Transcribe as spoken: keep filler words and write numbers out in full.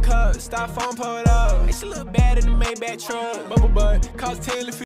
cup, styrofoam pulled up. She look bad in the Maybach truck. Bubble butt, cost ten.